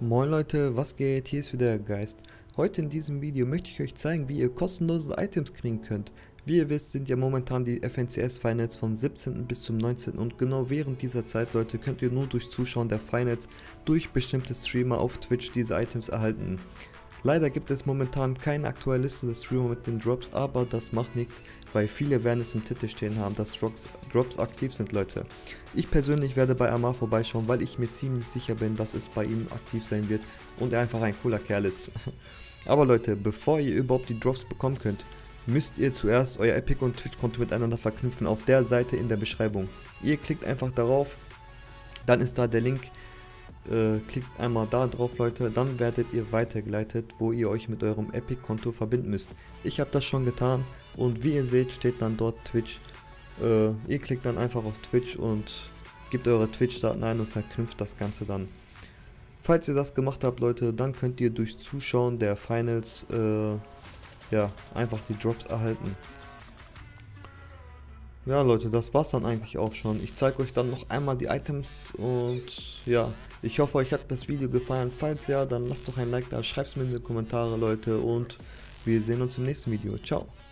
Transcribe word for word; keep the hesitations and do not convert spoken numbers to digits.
Moin Leute, was geht? Hier ist wieder der Geist. Heute in diesem Video möchte ich euch zeigen, wie ihr kostenlose Items kriegen könnt. Wie ihr wisst, sind ja momentan die F N C S Finals vom siebzehnten bis zum neunzehnten und genau während dieser Zeit, Leute, könnt ihr nur durch Zuschauen der Finals durch bestimmte Streamer auf Twitch diese Items erhalten. Leider gibt es momentan keine aktuelle Liste des Streamer mit den Drops, aber das macht nichts, weil viele werden es im Titel stehen haben, dass Drops, Drops aktiv sind, Leute. Ich persönlich werde bei Amar vorbeischauen, weil ich mir ziemlich sicher bin, dass es bei ihm aktiv sein wird und er einfach ein cooler Kerl ist. Aber Leute, bevor ihr überhaupt die Drops bekommen könnt, müsst ihr zuerst euer Epic und Twitch Konto miteinander verknüpfen auf der Seite in der Beschreibung. Ihr klickt einfach darauf, dann ist da der Link. Äh, klickt einmal da drauf, Leute, dann werdet ihr weitergeleitet, wo ihr euch mit eurem Epic-Konto verbinden müsst. Ich habe das schon getan und wie ihr seht, steht dann dort Twitch. Äh, ihr klickt dann einfach auf Twitch und gebt eure Twitch-Daten ein und verknüpft das Ganze dann. Falls ihr das gemacht habt, Leute, dann könnt ihr durch Zuschauen der Finals äh, ja, einfach die Drops erhalten. Ja Leute, das war's dann eigentlich auch schon. Ich zeige euch dann noch einmal die Items und ja, ich hoffe euch hat das Video gefallen. Falls ja, dann lasst doch ein Like da, schreibt es mir in die Kommentare, Leute, und wir sehen uns im nächsten Video. Ciao.